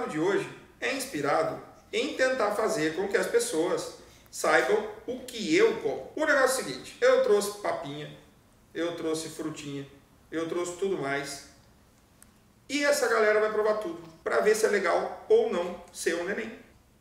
papo de hoje é inspirado em tentar fazer com que as pessoas saibam o que eu como. O negócio é o seguinte, eu trouxe papinha, eu trouxe frutinha, eu trouxe tudo mais. E essa galera vai provar tudo, para ver se é legal ou não ser um neném.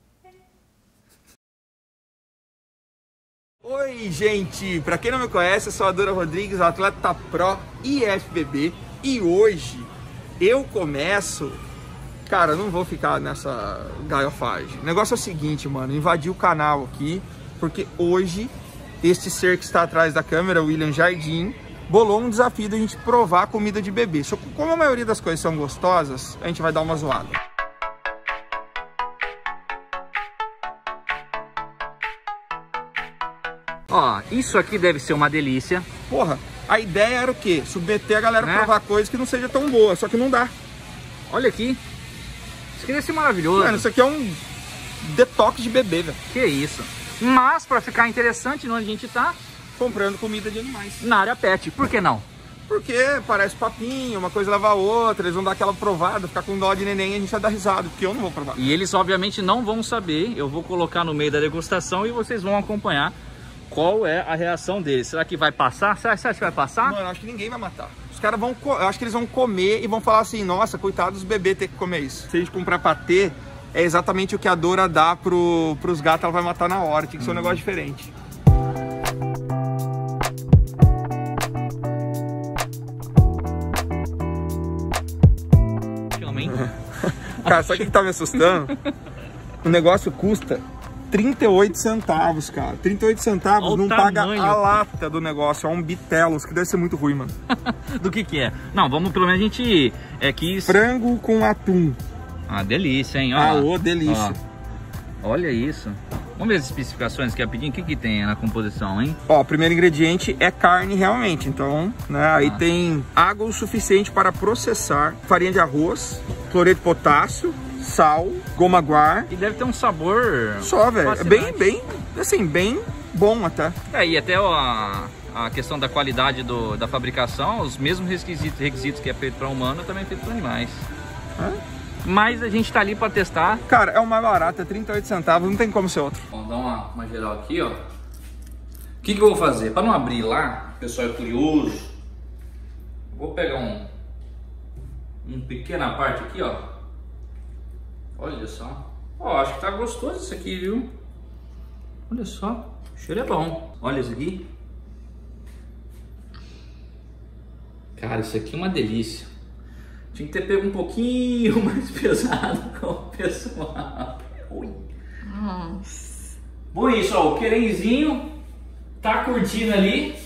Oi, gente! Para quem não me conhece, eu sou a Dora Rodrigues, atleta pro IFBB. E hoje eu começo... Cara, não vou ficar nessa galhofagem. O negócio é o seguinte, mano, invadi o canal aqui, porque hoje este ser que está atrás da câmera, o William Jardim, bolou um desafio da gente provar comida de bebê. Só que como a maioria das coisas são gostosas, a gente vai dar uma zoada. Ó, isso aqui deve ser uma delícia. Porra, a ideia era o quê? Submeter a galera a provar coisas que não seja tão boa, só que não dá. Olha aqui. Isso aqui deve ser maravilhoso. Mano, isso aqui é um detox de bebê, velho. Que isso. Mas, pra ficar interessante, onde a gente tá... comprando comida de animais. Na área pet. Por que não? Porque parece papinho, uma coisa leva a outra, eles vão dar aquela provada, ficar com dó de neném e a gente vai dar risada, porque eu não vou provar. E eles, obviamente, não vão saber. Eu vou colocar no meio da degustação e vocês vão acompanhar qual é a reação deles. Será que vai passar? Você acha que vai passar? Mano, eu acho que ninguém vai matar. Os caras vão, eu acho que eles vão comer e vão falar assim, nossa, coitado dos bebês ter que comer isso. Se a gente comprar patê, é exatamente o que a Dora dá pros gatos, ela vai matar na hora, tem que ser um negócio diferente. Cara, sabe o que tá me assustando? O negócio custa 38 centavos, cara. 38 centavos olha não paga tamanho. a lata do negócio. É um bitelos, que deve ser muito ruim, mano. Do que é? Não, vamos pelo menos a gente quis... Frango com atum. Ah, delícia, hein? Ó, Delícia. Ó, olha isso. Vamos ver as especificações aqui rapidinho. O que tem na composição, hein? Ó, o primeiro ingrediente é carne realmente. Então, né, aí tem água o suficiente para processar, farinha de arroz, cloreto de potássio, sal, goma guar. E deve ter um sabor... Só, velho. É bem bom até. E até a questão da qualidade da fabricação, os mesmos requisitos que é feito para humano, também é feito para animais. Mas a gente tá ali para testar. Cara, é o mais barato, é 38 centavos, não tem como ser outro. Vamos dar uma geral aqui, ó. O que eu vou fazer? Para não abrir lá, o pessoal é curioso, vou pegar um pequena parte aqui, ó. Olha só. Ó, acho que tá gostoso isso aqui, viu? Olha só, o cheiro é bom. Olha isso aqui. Cara, isso aqui é uma delícia. Tinha que ter pego um pouquinho mais pesado com o pessoal. Ui. Nossa. Bom, isso, ó, o querenzinho tá curtindo ali.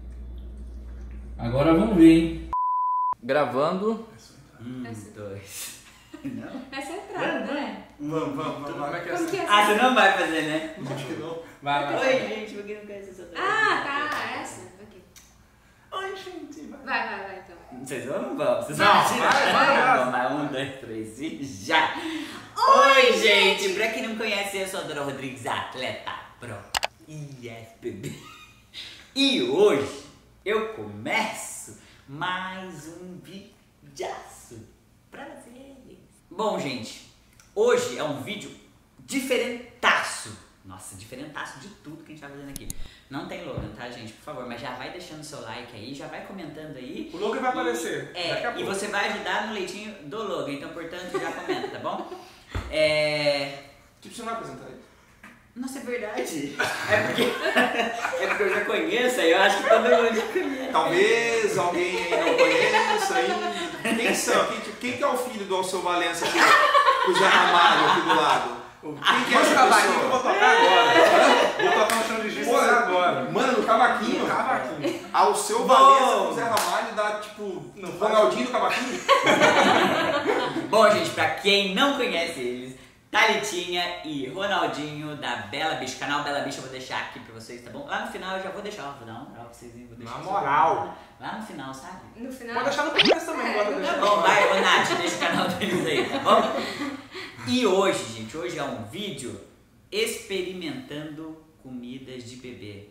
Agora vamos ver, hein? Gravando. 2. Não? Essa é a entrada, né? Vamos. Como que é assim? Ah, você não vai fazer, né? Acho que não. Vai. Oi, gente, por que não conhece essa outra? Ah, tá, essa. Ok. Oi, gente. Vai, então. Vocês vão ou não vão? Vocês Não, vão atirar? vai. Vamos lá, 1, 2, 3 e já! Oi, gente! Pra quem não conhece, eu sou a Dora Rodrigues, atleta pro IFBB. E hoje eu começo mais um videaço pra vocês. Bom, gente, hoje é um vídeo diferentaço. Nossa, diferentaço de tudo que a gente tá fazendo aqui. Não tem Logan, tá, gente? Por favor, mas já vai deixando seu like aí, já vai comentando aí. O Logan vai aparecer. E você vai ajudar no leitinho do Logan, então, portanto, já comenta, tá bom? Tipo, você não vai apresentar ele? Nossa, é verdade. É porque eu já conheço, aí eu acho que todo mundo já conhece. Talvez alguém aí não conheça ainda. Quem são? Quem que é o filho do Alceu Valença aqui? O Zé Ramalho aqui do lado. Quem que é essa pessoa? Vou tocar agora. Vou tocar no chão de giz agora. Mano, no cavaquinho. Cavaquinho. Alceu Valença com o Zé Ramalho dá tipo Ronaldinho do cavaquinho. Bom, gente, pra quem não conhece eles, Thalitinha e Ronaldinho da Bela Bicha, canal Bela Bicha, eu vou deixar aqui pra vocês, tá bom? Lá no final eu já vou deixar, vou dar uma moral pra vocês, vou deixar. Na moral. Lá no final, sabe? No final. Pode deixar no começo também, bota Tá deixar. bom, vai, ô Nath, deixa o canal deles aí, tá bom? E hoje, gente, hoje é um vídeo experimentando comidas de bebê.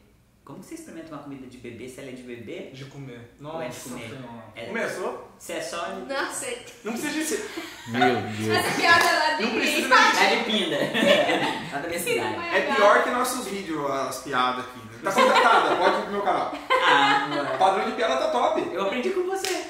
Como que você experimenta uma comida de bebê se ela é de bebê? De comer. Ou é de comer? É- Começou? Se é só... Nossa, Não precisa de ser. Meu Deus. essa piada lá de Não precisa ninguém. Lá de Pinda. Lá da minha cidade. É pior que nossos vídeos, as piadas aqui. Né? Tá contratada, pode ir pro meu canal. Ah, O padrão de piada tá top. eu aprendi com você.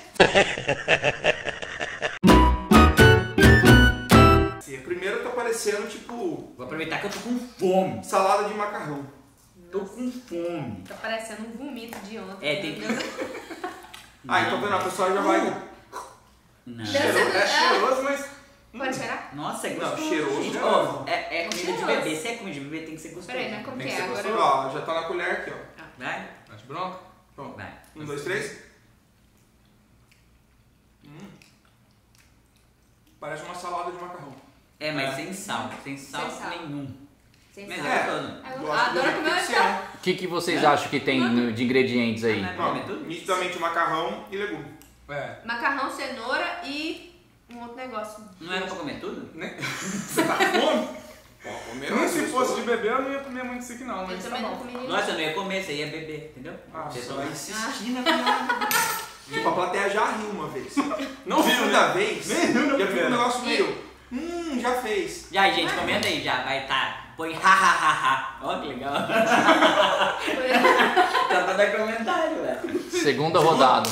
Primeiro tá parecendo tipo Vou aproveitar que eu tô com fome. salada de macarrão. Tô com fome. Tá parecendo um vomito de ontem. É, tem que... Ah, então vendo, a pessoa já vai. Não. É cheiroso, mas... Pode cheirar? Nossa, é Não, gostoso. cheiroso, Gente, cheiroso. ó, é comida de Cheiroso. bebê. Se é comida de bebê, tem que ser gostoso. Peraí, mas como Tem que que é ser agora? gostoso. Ó, já tá na colher aqui, ó. Vai, Tá de bronca? Pronto. vai. 1, 2, 3. Parece uma salada de macarrão. É, mas sem sal. Sem sal Sem sal. nenhum. Sem Mas sal. é gostoso. Eu Eu acho que adoro do jeito comer que tem que ser, então. né? O que vocês acham que tem de ingredientes aí? Ah, Ó, Come tudo? nitidamente macarrão e legume. É. Macarrão, cenoura e um outro negócio. Não era pra comer tudo? Você tá com fome? Ó, comer Nem se fosse de bebê, eu não ia comer muito isso aqui não, Eu mas tá também não bom. comi nenhum. Nossa, eu não ia comer, você ia beber, entendeu? Ah, Você só só vai insistir na piada. Tipo, a plateia já riu uma vez. Não viu, Segunda né? vez, Nem riu na já viu primeira. um negócio meio... já fez. Já, gente, comenta aí, já. Vai tá. Põe ha. Ó, que legal. Dá pra dar comentário, velho. Segunda rodada.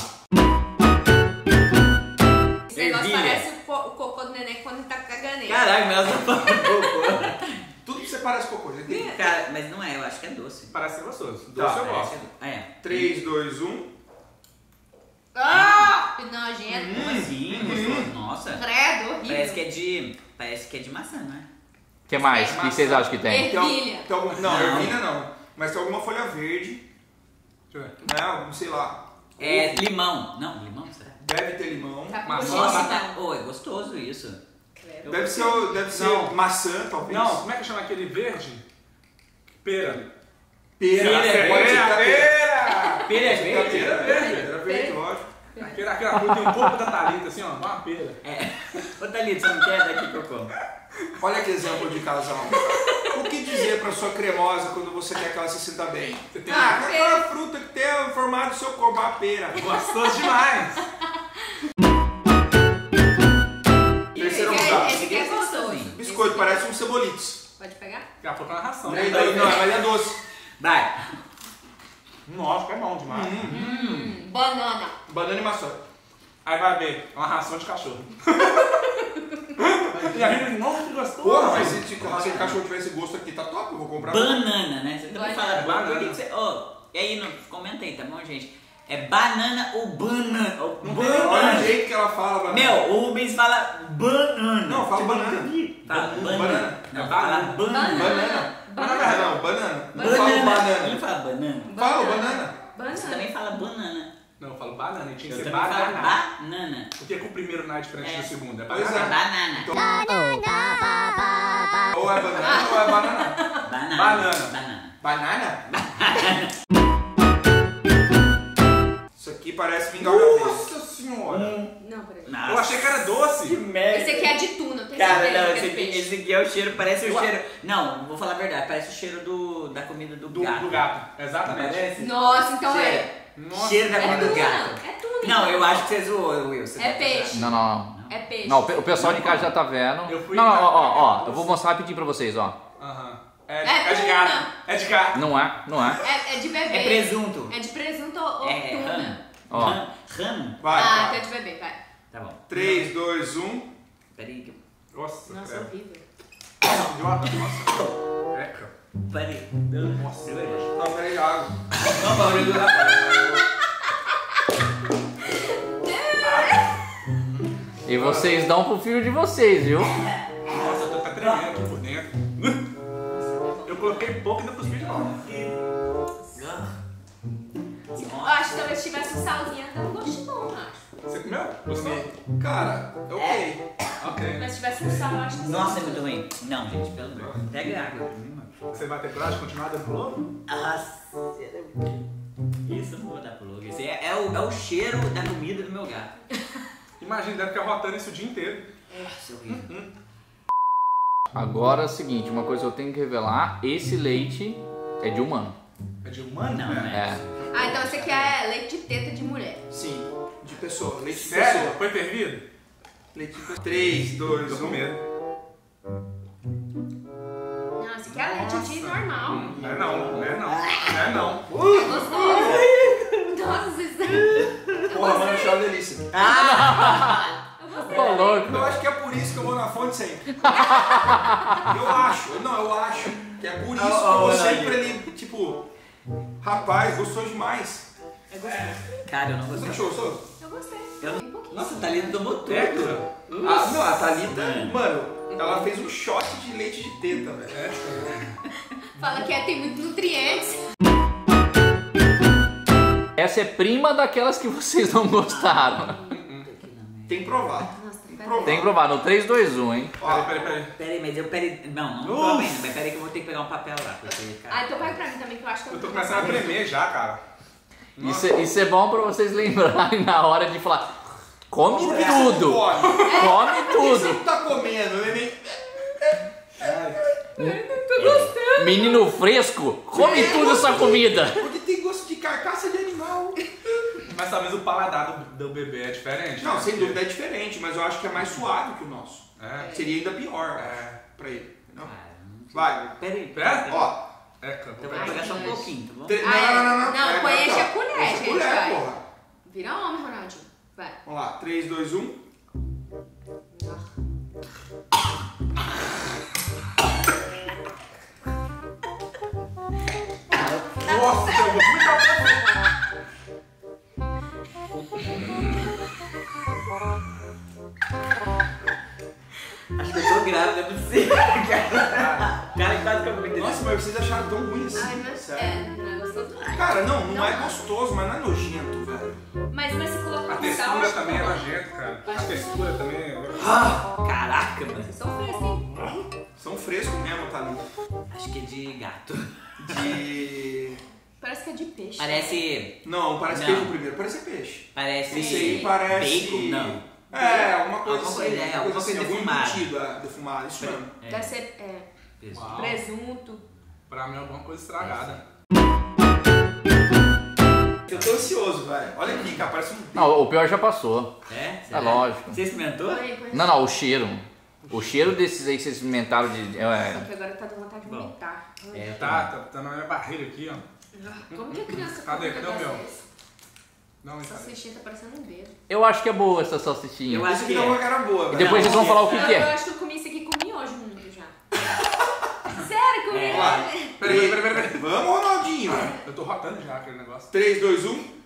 Esse negócio Ervilha. parece o cocô do neném quando ele tá caganeiro. Caralho, meu Deus, cocô. Tudo que você parece cocô, já tem. Cara, mas não é, eu acho que é doce. Parece ser gostoso. Tá, Doce eu Parece gosto. que é doce. Ah, é. 3, 2, 1. Ah! Que nojento. Como assim? Gostoso? Nossa. Credo, horrível. Parece que é de maçã, não é? O que mais? O que vocês acham que tem? Ervilha. Não, Não. ervilha não. Mas tem alguma folha verde, Deixa eu ver. né? Algum, sei lá. É limão. Não, limão, será? Deve ter limão. Tá com Maçã, gosto, batata. então. Ô, é gostoso isso. Credo. Deve ser Não. maçã, talvez. Não, como é que chama aquele verde? Pera. Pera. Pera, Pode ser Pera, pera! Pera é Pera verde? verde. Pera verde, lógico. Aquela fruta tem um pouco da Thalita, assim, ó. Uma pera. É. Ô, Thalita, você não quer daqui que eu como? Olha que exemplo de casal. O que dizer pra sua cremosa quando você quer que ela se sinta bem? Você tem Ah, aquela fruta que tem o formato do seu corpo, a pera. gostoso demais. Terceiro Esse lugar. aqui é gostoso. Biscoito, parece um cebolitos. Pode pegar? Daqui a pouco é uma ração. Não, mas é doce. Vai. Nossa, é bom demais. Banana. Banana e maçã. Aí vai ver, uma ração de cachorro. E a gente, nossa, que gostoso. Porra, mas se o cachorro tivesse gosto aqui, tá top, eu vou comprar. Banana, né? Você também Banana. fala banana. Banana. Por que você... Ô, e aí, comenta aí, tá bom, gente? É banana ou banana? Ou Não tem nem- Olha o banana. jeito que ela fala, banana. Meu, o Rubens fala banana. Não, fala Tipo, banana. Fala banana. Banana. Não, É fala banana. banana. Banana. Banana. Não, banana. Não Banana. fala Ele banana. não fala banana. Fala banana. Banana. Você também fala banana. Não, eu falo banana, e tinha Eu que ser também falo banana. banana. Por que que o primeiro não é diferente do segundo? É Pois banana. é. Banana. Ou é banana ou é banana. Banana. Banana. Banana. Banana? Isso aqui parece mingau de aveia. Nossa senhora. Não, peraí. Nossa. Eu achei que era doce. Que merda. Esse aqui é de tuna, tem Cara, certeza não, que é esse peixe. aqui é o cheiro, parece o cheiro... Não, vou falar a verdade, parece o cheiro da comida do gato. Do gato. Exatamente. Parece? Nossa, então Cheiro. é. Nossa. Cheiro da É comida do tuna. gato. É tuna. Não, então. eu acho que você zoou, Will. Você É tá peixe. Não, não. É peixe. Não, o pessoal de casa já tá vendo. Eu fui Não, na- ó, eu vou mostrar rapidinho pra vocês, ó. Aham. É É de tuna. gato. É de gato. Não é, não é. É de bebê. É presunto. É de presunto ou É ramo. tuna. Ó. Ramo? Vai, Ah, tá. é de bebê, vai. Tá bom. 3, 2, 1. Peraí que eu... Nossa, Nossa, credo. horrível. Idiota. Nossa. Eca. Peraí. Nossa. Não, peraí, água. Não, Maurício, não dá. E vocês dão pro filho de vocês, viu? Nossa, eu tô até tremendo aqui por dentro. Eu coloquei pouco e ainda cuspi de novo. Eu acho que talvez tivesse um salzinho, até um gostinho bom, eu acho. Você comeu? Gostei. Cara, ok. Ok. Mas se tivesse um sal, eu acho que Nossa, é muito ruim. Não, gente, pelo amor. Pega água. Você vai ter coragem de continuar dando pro lobo? Nossa. Isso eu não vou dar pro logo. Esse é o cheiro da comida do meu gato. Imagina, deve ficar rotando isso o dia inteiro. Nossa, horrível. Agora é o seguinte, uma coisa que eu tenho que revelar, esse leite é de humano. É de humano? Não, né? É. Ah, então esse aqui é leite de teta de mulher. Sim, de pessoa. Leite de Sério? pessoa. Foi fervido? Leite de pessoa. 3, 2, Tô com 1. medo. Não, esse aqui é leite de normal. Não é não, não é não. Não é não. Gostoso. Nossa, vocês... Porra, mano, isso é uma delícia. Tô louco. Eu acho que é por isso que eu vou na fonte sempre. Eu acho que é por isso que eu vou sempre ali, tipo, rapaz, gostou demais. Cara, eu não Você gostei. achou gostoso? Eu gostei. Eu não- Bem pouquinho. Nossa, o Thalita tomou tudo. É, cara. Ah, não, a Thalita, mano, ela fez um shot de leite de teta, velho. Fala que tem muito nutrientes. Essa é prima daquelas que vocês não gostaram. Tem que provar. Nossa, Tem que peraí. provar. Tem que provar no 3, 2, 1, hein? Ó, Peraí. Peraí, mas eu peraí. Não prova ainda, mas peraí que eu vou ter que pegar um papel lá. Porque, Ah, cara, então pega pra mim também, que eu acho que Eu tô começando a tremer já, cara. Isso é bom pra vocês lembrarem na hora de falar. Come por que você não tudo! come? Come Por que você tudo! não tá comendo? Menino fresco, come tudo essa comida! Porque tem gosto de carcaça de animal. Mas talvez o paladar do bebê é diferente. Não, né? sem dúvida é diferente, mas eu acho que é mais suave que o nosso. É. Seria ainda pior pra ele. Não? cara, Vai. peraí. Pera? Ó. É, cara. Então vai pegar só um Ai, pouquinho, tá bom? Não, põe aqui, enche ó. a colher, Enche a gente, colher, vai. porra. Vira homem, Ronaldinho. Vai. Vamos lá, 3, 2, 1. Nossa, eu vou Acho que eu tô grávida, não é possível. Cara, quase que eu vou Nossa, mas vocês acharam tão ruim assim? Ai, mas Sério. não é gostoso não. Cara, não é gostoso, mas não é nojento, velho. Mas se colocar A um sal, textura acho que também é não. nojento, cara. A textura também é... Caraca, mano. Vocês são frescos, hein? São frescos mesmo, tá ali. Acho que é de gato. De... Parece que é de peixe. Parece. Não, parece Não. peixe primeiro. Parece peixe. Parece. Esse aí parece... Bacon? Não. É, alguma coisa Alguma assim. coisa, alguma coisa algum defumada. embutido, defumado, isso mesmo. É. Deve ser Isso. Uau. presunto. Pra mim é alguma coisa estragada. Eu tô ansioso, velho. Olha aqui, cara, parece um... Não, o pior já passou. É? É lógico. Você experimentou? Põe. Não, o cheiro. O cheiro desses aí que vocês experimentaram de. Só que agora tá dando vontade de vomitar. É, Tá na minha barriga aqui, ó. Como que a criança Cadê? come um Cadê o negócio meu? desse? Não, Essa cara. salsichinha tá parecendo um dedo. Eu acho que é boa essa salsichinha. Eu acho Isso aqui que dá é. uma cara boa, E velho. depois vocês vão falar o que Eu é. acho que eu comi isso aqui com miojo muito já. Sério, comi. É. É. Peraí. Vamos, Ronaldinho. Eu tô rotando já aquele negócio. 3, 2, 1.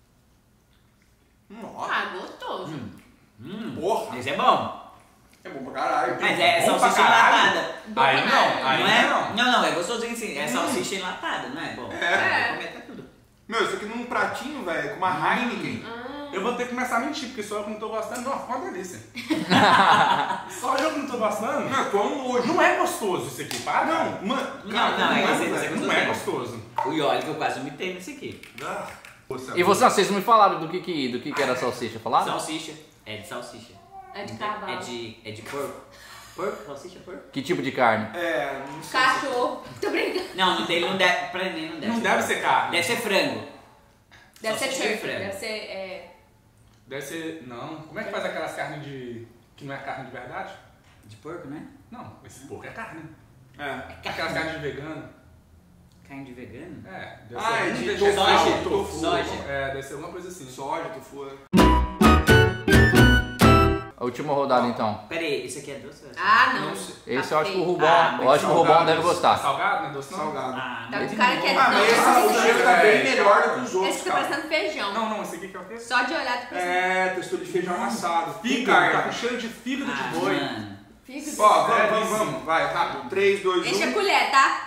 Nossa, Ah, gostoso. porra. Mas é bom. É bom pra caralho. Mas é Bom pra salsicha caralho. enlatada. Bom Aí pra não, caralho. aí Não é? não. Não, é gostosinho sim. É salsicha enlatada, não é? Bom. É. Vou comer até tudo. Meu, isso aqui num pratinho, velho, com uma Heineken. Eu vou ter que começar a mentir, porque só eu que não tô gostando. Não, ficou uma delícia. Só eu que não tô gostando. Não, tô um nojo. Não é gostoso isso aqui, para. Não, mano. Não, é velho. esse é Não é gostoso. E olha que eu quase vomitei nesse aqui. Ah, E vocês não me falaram do que era a salsicha? Falaram? Salsicha. É de salsicha. É de cavalo. É de porco. Porco? Salsicha porco? Que tipo de carne? É, não sei. Cachorro. Tô brincando. Não, não tem, não deve. Pra mim não deve. Não deve ser carne. Deve ser frango. Deve ser Salsicha de turkey. frango. Deve ser. Deve ser. Não. Como é que faz aquelas carnes de. Que não é carne de verdade? De porco, né? Não, esse porco é carne. É. Aquelas carnes de vegano. Carne de vegano? É. Deve Ah, é de vegetal, soja, tofu. soja. É, deve ser alguma coisa assim. Soja, tofu. A última rodada então. Pera aí, esse aqui é doce? ou é Ah, não. Não sei. Esse eu acho que o Rubão. Ah, eu acho que o Rubão salgado, deve gostar. Salgado, né? Doce não? Salgado. Ah, Tá não. com cara que é. Ah, mas esse não, o cheiro tá bem melhor do que os esse outros, que tá cara. parecendo feijão. Não, esse aqui que é o quê? Só de olhar, tu pensa. É, textura de feijão amassado. Fígado, tá com Carne. cheiro de fígado de Ah, boi. mano. Fígado. Ó, Delícia. vamos. Vai, rápido. 3, 2, 1. Enche a colher, tá?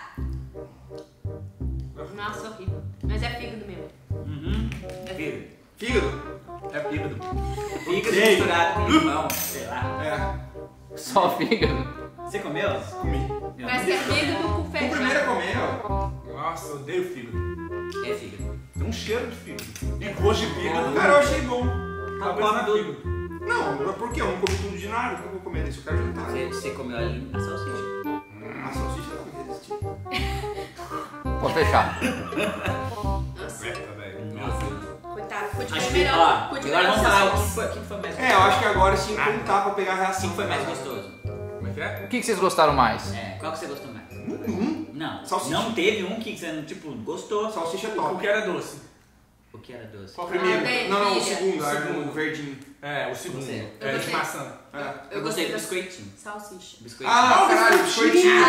Nossa, horrível. Mas é fígado mesmo. Uhum. É fígado. Fígado? É fígado. Fígado misturado com limão, sei lá. É. Só fígado. Você comeu? Comi. Eu Parece que é fígado com O primeiro a feijão. comer, ó. Nossa, eu odeio fígado. É fígado. Tem um cheiro de fígado. E gosto de fígado. Cara, eu achei bom. Talvez come não é tudo. fígado. Não, por quê? Eu não comi tudo de nada. O que eu vou comer desse? Eu quero jantar. Você comeu ali a salsicha. A salsicha não desse tipo. Pode fechar. Nossa, Eita, velho. coitado, ficou de Acho bem que, ó, melhor. Ficou de agora vamos falar o melhor. que foi mais É, eu acho que agora sim contar pra pegar a reação. foi mais gostoso. Como é que é? O que vocês gostaram mais? É, qual que você gostou mais? Não, Salsicha. não teve um que você, tipo, gostou. Salsicha é O top. que era doce? O que era doce? Qual o O primeiro? primeiro. Ah, Não, o delícia. segundo, O era segundo. o verdinho. É, o segundo. Você. Eu É de gostei. maçã. Eu gostei do biscoitinho. Salsicha. Biscoitinho. Ah, caralho, biscoitinho.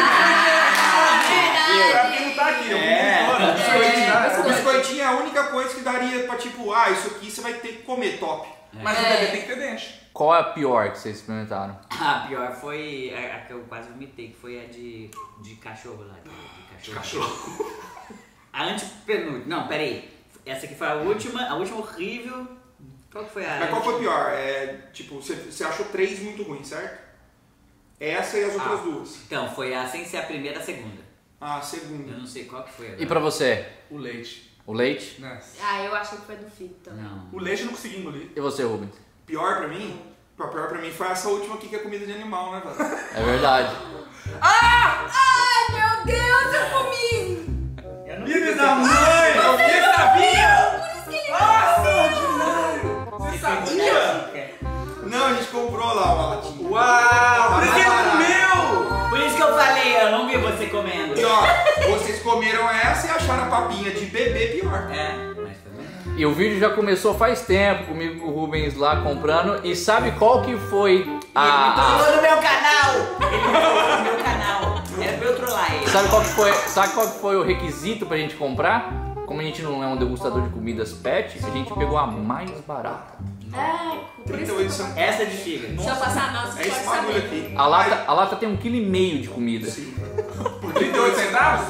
Pra quem não tá aqui, eu É. comi todas. O biscoitinho. biscoitinho é a única coisa que daria pra tipo, ah, isso aqui você vai ter que comer, top. Mas o bebê tem que ter dente. Qual é a pior que vocês experimentaram? A pior foi a que eu quase vomitei, que foi a de cachorro lá. De cachorro. A antepenúltima. Não, peraí. Essa aqui foi a última horrível. Qual que foi a. Mas qual foi pior? É, tipo, você achou 3 muito ruins, certo? Essa e as outras duas. Então, foi a sem ser a primeira, a segunda. Ah, a segunda. Eu não sei qual que foi agora. E pra você? O leite. O leite? Né? Ah, eu achei que foi do filho também. Não. O leite eu não consegui engolir. E você, Rubens? Pior pra mim? Pior pra mim foi essa última aqui que é comida de animal, né, velho? É verdade. Ai, meu Deus, eu comi! Eu não Filho da mãe! Eu sabia! Por isso que ele Nossa, ordinário! Você sabia? Não, a gente comprou lá uma latinha. Uau! Por isso que ele Barato. comeu! Por isso que eu falei, eu não vi você comendo. E ó, vocês comeram essa e acharam a papinha de bebê pior. É, mas foi mesmo. E o vídeo já começou faz tempo comigo com o Rubens lá comprando. E sabe qual que foi Ele a... falou no meu canal! Ele falou no meu canal. Era pra eu trollar ele. Sabe qual que foi o requisito pra gente comprar? Como a gente não é um degustador de comidas pet, a gente pegou a mais barata. Ai, por isso 38 que são. Essa é de fígado. se eu passar a nossa, você É esse pode bagulho saber. aqui. A lata tem 1,5 kg de comida. Sim. Por 38 centavos?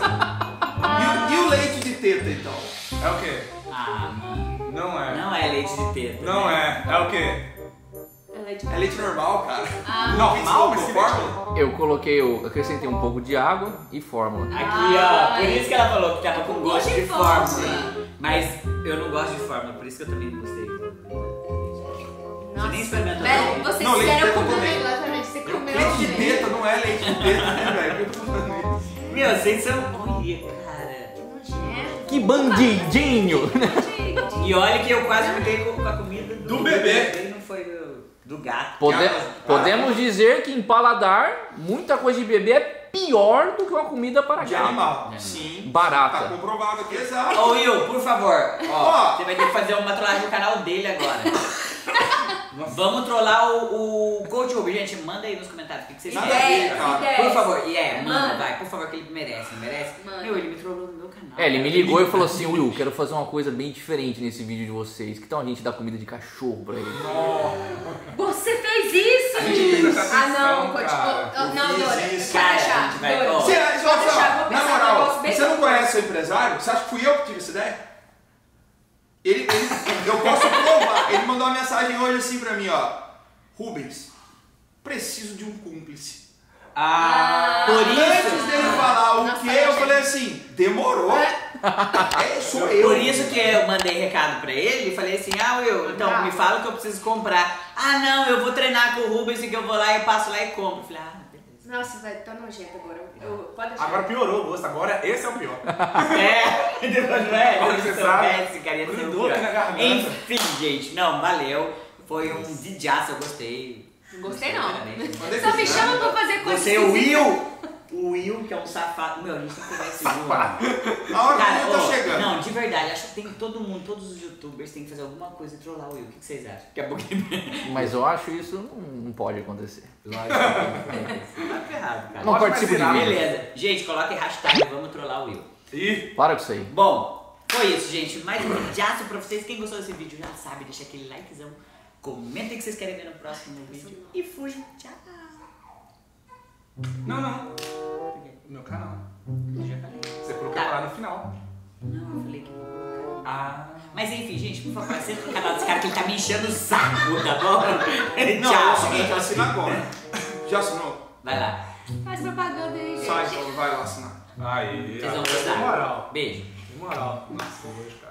E o leite de teta, então? É o quê? Ah, mano. Não é. Não é leite de teta. Não né? é. É o quê? Ela é de... É leite normal, cara. Normal, mas Esse que fórmula? Eu acrescentei um pouco de água e fórmula. Aqui, ó. Por isso que ela falou que tava com gosto de fórmula. fórmula. Mas eu não gosto de fórmula, por isso que eu também não gostei. Você nem experimentou. Velho, não. vocês Não, leite de fizeram teta comigo também. exatamente. Você comeu Leite de direito. teta não é leite de teta, né, velho? Eu tô falando isso. Meu, vocês são. Olha, cara. Nojento. Que bandidinho! E olha que eu quase fiquei com a comida Do bebê. Ele não foi do gato. Podemos dizer que em paladar, muita coisa de bebê é pior do que uma comida para De gato. animal. Sim. Barata. Tá comprovado aqui. Exato. Ô Will, por favor, ó, Ó. você vai ter que fazer uma trollagem no canal dele agora. Vamos trollar o Coach Ruby, gente, manda aí nos comentários o que vocês Nada querem. a ver, Ideias, cara. ideias. Por favor, manda, Manda. vai, por favor, que ele merece, Manda. Meu, ele me trollou no meu canal. É, ele me ligou e falou assim, Will, quero fazer uma coisa bem diferente nesse vídeo de vocês. Que tal a gente dar comida de cachorro pra ele? Você fez isso? A gente tem que prestar Ah, não, atenção, continua. cara. Não, Eu fiz Dora. isso. Pode Cara, a deixar. gente vai- Dora. ó. Você, Pode deixar, vou na pensar num moral, negócio bem você não bom. conhece o empresário? Você acha que fui eu que tive essa ideia? Eu posso provar. Ele mandou uma mensagem hoje assim pra mim, ó. Rubens, preciso de um cúmplice. Por Antes isso, dele falar o Nossa, quê, eu gente. falei assim, demorou. Sou eu. por isso que eu mandei recado pra ele e falei assim, Will, então me fala o que eu preciso comprar. Ah, não, eu vou treinar com o Rubens e que eu vou lá e passo lá e compro. Eu falei, beleza. Nossa, vai, tá nojento agora. Pode deixar. Agora piorou o gosto. Agora esse é o pior. É, depois não é? Olha, Se você soubesse, sabe. cara, ia ser o Grudou aqui pior. na garganta. Enfim, gente, não, valeu. Foi um videaço, eu gostei. Não gostei não. Sinceramente. Só me chama pra fazer coisa Você, o esquisita. Will. O Will, que é um safado. Meu, a gente tem que pegar esse Will. A hora que Cara, ele tá ô, chegando. não, de verdade, acho que tem todo mundo, todos os youtubers têm que fazer alguma coisa e trollar o Will. O que vocês acham? Daqui a pouco ele... Mas eu acho isso não pode acontecer. Tá ferrado, cara. Não Pode participo de fazer nada. vídeo. Beleza. Gente, coloquem hashtag vamos trollar o Will. E Para com isso aí. Bom, foi isso, gente. Mais um videaço pra vocês. Quem gostou desse vídeo já sabe, deixa aquele likezão. Comentem o que vocês querem ver no próximo vídeo. E fui. Tchau. não. O meu canal. Eu já falei. Você colocou Tá. lá no final. Não, eu falei que vou colocar. Ah. Mas enfim, gente, por favor, assista o canal desse cara que ele tá me enchendo o saco, tá bom? Não, Tchau. é o seguinte, assina agora. Já assinou? Vai lá. Faz propaganda aí, gente. Sai, então vai lá assinar. Aí. Vocês vão De gostar. moral. Beijo. De moral. Nossa, hoje, cara.